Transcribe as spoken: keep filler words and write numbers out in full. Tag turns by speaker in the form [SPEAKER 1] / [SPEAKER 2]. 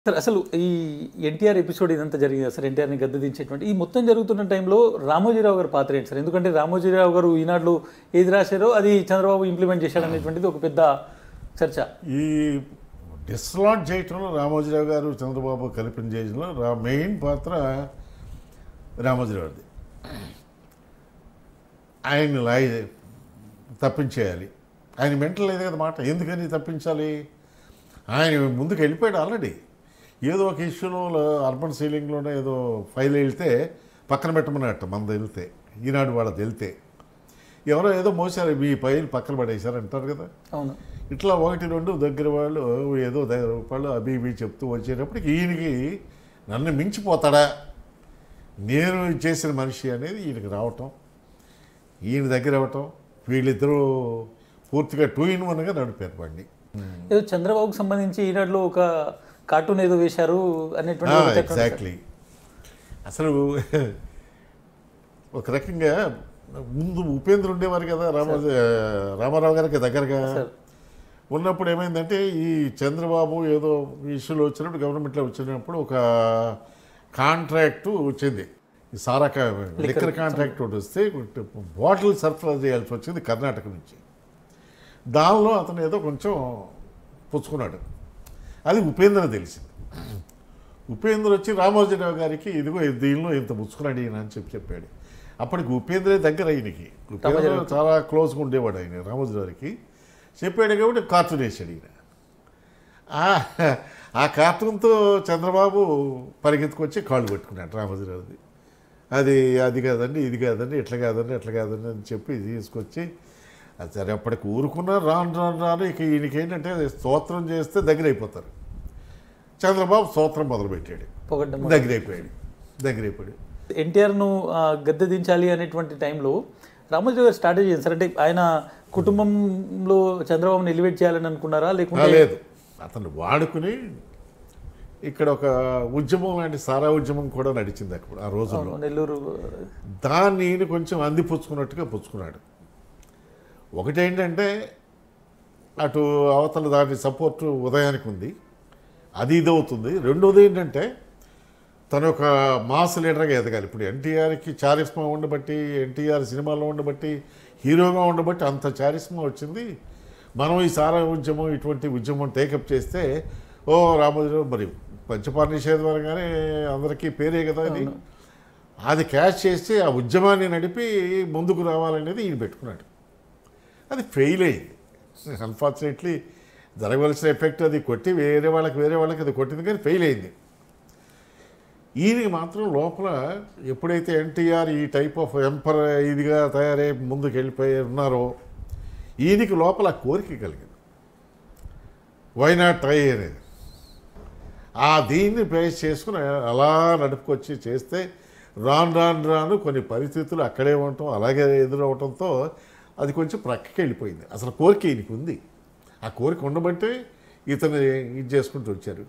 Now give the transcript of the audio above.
[SPEAKER 1] Sir అసలు ఈ NTR episode ఇదంతా జరిగింది సార్. ఎన్టీఆర్ని గద్దె దించేటువంటి ఈ మొత్తం జరుగుతున్న టైంలో రామోజీ రావు గారి పాత్ర ఏంటి సార్? ఎందుకంటే రామోజీ రావు గారు ఈనాడులో ఏది రాశారో అది చంద్రబాబు ఇంప్లిమెంట్ చేశాడనేటువంటిది ఒక పెద్ద చర్చ.
[SPEAKER 2] ఈ డిస్లాట్ చేయటంలో రామోజీరావు గారు చంద్రబాబు కలిపిన చేయడంలో రా మెయిన్ పాత్ర రామోజీరావుది. ఆయన లాయ్ తప్పించేయాలి. ఆయన మెంటల్ లేదు కదా మాట. ఎందుకని తప్పించాలి? ఆయన ముందుకు వెళ్ళిపోయాడు ఆల్రెడీ. ఏదో ఒక ఇష్యూలో అర్బన్ సీలింగ్లోనే ఏదో ఫైల్ వెళ్తే పక్కన పెట్టమన్నట్టు మనది వెళ్తే, ఈనాడు వాళ్ళది వెళ్తే ఎవరో ఏదో మోసారు, మీ ఫైల్ పక్కన పడేశారు అంటారు కదా.
[SPEAKER 1] అవును.
[SPEAKER 2] ఇట్లా ఒకటి రెండు దగ్గర వాళ్ళు ఏదో దగ్గర రూపాయలు అవి ఇవి చెప్తూ వచ్చేటప్పటికి ఈయనకి నన్ను మించిపోతాడా, నేను చేసిన మనిషి అనేది ఈయనకి రావటం, ఈయన దగ్గర అవ్వటం, వీళ్ళిద్దరూ పూర్తిగా టూ ఇన్ వన్గా నడిపారు బండి.
[SPEAKER 1] ఏదో చంద్రబాబుకు సంబంధించి ఈనాడులో ఒక కార్టూన్ ఏదో వేశారు అనేటువంటి.
[SPEAKER 2] ఎగ్జాక్ట్లీ. అసలు ఒక రకంగా ముందు ఉపేంద్ర ఉండేవారు కదా రామోజీ రామారావు గారికి దగ్గరగా ఉన్నప్పుడు ఏమైందంటే ఈ చంద్రబాబు ఏదో ఇష్యూలో వచ్చినప్పుడు గవర్నమెంట్లో వచ్చినప్పుడు ఒక కాంట్రాక్టు వచ్చింది. ఈ సారా లిక్కర్ కాంట్రాక్ట్ ఒకటి వస్తే బాటిల్ సరఫరా చేయాల్సి వచ్చింది కర్ణాటక నుంచి. దానిలో అతను ఏదో కొంచెం పుచ్చుకున్నాడు. అది ఉపేంద్ర తెలిసింది. ఉపేంద్ర వచ్చి రామోజీరావు గారికి ఇదిగో దీనిలో ఇంత పుచ్చుకున్నాడు ఈయన అని చెప్పి చెప్పాడు. అప్పటికి ఉపేంద్రే దగ్గర ఆయనకి, ఉపేంద్ర చాలా క్లోజ్గా ఉండేవాడు ఆయన రామోజీరావుకి. చెప్పాడు కాబట్టి కార్టూన్ వేసాడు ఈయన. ఆ కార్టూన్తో చంద్రబాబు పరిగెత్తుకొచ్చి కాళ్ళు పట్టుకున్నాడు రామోజీరావుది. అది అది కాదండి, ఇది కాదండి, ఇట్లా కాదండి, ఎట్లా కాదండి అని చెప్పి తీసుకొచ్చి సరే అప్పటికి ఊరుకున్నా రాను రాను రాను ఇక ఈయనకి ఏంటంటే స్తోత్రం చేస్తే దగ్గర అయిపోతారు. చంద్రబాబు స్తోత్రం మొదలుపెట్టాడు, దగ్గర అయిపోయాడు దగ్గర అయిపోయాడు
[SPEAKER 1] ఎన్టీఆర్ను గద్దె దించాలి అనేటువంటి టైంలో రామోజీ గారు స్ట్రాటజీ చేయండి సార్. అంటే ఆయన కుటుంబంలో చంద్రబాబుని ఎలివేట్ చేయాలని అనుకున్నారా లేకుంటే?
[SPEAKER 2] లేదు, అతను వాడుకుని ఇక్కడ ఒక ఉద్యమం లాంటి సారా ఉద్యమం కూడా నడిచింది అక్కడ ఆ రోజుల్లో.
[SPEAKER 1] నెల్లూరు
[SPEAKER 2] దాన్ని ఈయన కొంచెం అందిపుచ్చుకున్నట్టుగా పుచ్చుకున్నాడు. ఒకటేంటంటే అటు అవతల దాని సపోర్టు ఉదయానికి ఉంది, అది ఇదవుతుంది. రెండోది ఏంటంటే తను ఒక మాస్ లీడర్గా ఎదగాలి. ఇప్పుడు ఎన్టీఆర్కి చారిస్మా ఉండబట్టి, ఎన్టీఆర్ సినిమాలో ఉండబట్టి, హీరోగా ఉండబట్టి అంత చారిస్మా వచ్చింది. మనం ఈ సారా ఉద్యమం ఇటువంటి ఉద్యమం టేకప్ చేస్తే ఓ రామోజీరావు మరి పంచపార నిషేధం అనగానే అందరికీ పేరే కదా అది. అది క్యాచ్ చేసి ఆ ఉద్యమాన్ని నడిపి ముందుకు రావాలనేది ఈయన పెట్టుకున్నాడు. అది ఫెయిల్ అయింది. అన్ఫార్చునేట్లీ జరగవలసిన ఎఫెక్ట్ అది కొట్టి వేరే వాళ్ళకి వేరే వాళ్ళకి అది కొట్టింది కానీ ఫెయిల్ అయింది. ఈయనకి మాత్రం లోపల ఎప్పుడైతే ఎన్టీఆర్ ఈ టైప్ ఆఫ్ ఎంపర్ ఇదిగా తయారై ముందుకు వెళ్ళిపోయి ఉన్నారో ఈయనకి లోపల కోరిక కలిగింది, వై నాట్ ట్రై అనేది. ఆ దీన్ని బేస్ చేసుకుని అలా నడుపుకొచ్చి చేస్తే రాను రాను రాను కొన్ని పరిస్థితులు అక్కడే ఉండటం అలాగే ఎదురవటంతో అది కొంచెం ప్రక్కకి వెళ్ళిపోయింది. అసలు కోరిక ఈయనకి ఉంది. ఆ కోరిక ఉండబట్టే ఇతను ఇది చేసుకుంటూ వచ్చారు.